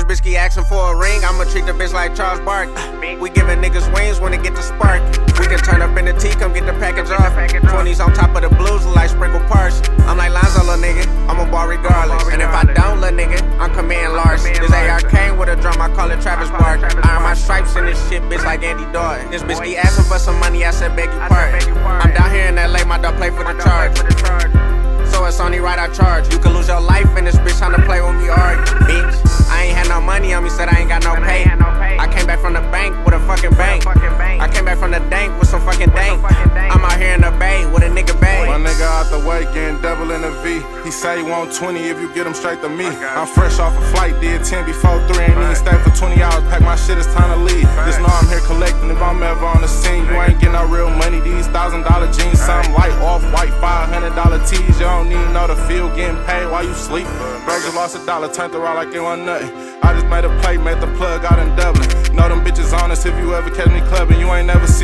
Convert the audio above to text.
bitch keep asking for a ring, I'ma treat the bitch like Charles Barkley. We giving niggas wings when they get the spark. We can turn up in the T, come get the package off. 20s on top of the blues, like sprinkle parts. I'm like Lonzo, little nigga, I'm a ball regardless. And if I don't, little nigga, I'm Command Larson. This AR came with a drum, I call it Travis Barker. I earn my stripes in this shit, bitch, like Andy Doyle. This bitch keep asking for some money, I said beg you pardon. I'm down here in LA, my dog play for the charge. So it's only right I charge. You can lose your life in this bitch trying to play with me, argue, bitch. I ain't had no money on me, said I ain't got no pay. I came back from the bank with a fucking bank. I came back from the dank with some fucking dank. I'm out here in the bay with a nigga bay. My nigga out the way getting double in the V. He say he want 20 if you get him straight to me. I'm fresh off a flight, did 10 before 3. Ain't even stay for 20 hours, pack my shit, it's time to leave. Just know I'm here collecting if I'm ever on the scene. You ain't getting no real money, these $1,000 jeans. Something light, off-white, $500 tees. You don't need know the feel getting paid while you sleep. Bro just lost $1, turned around like it wasn't nothing. I just made a play, made the plug out in Dublin. Know them bitches honest if you ever catch me clubbing. You ain't never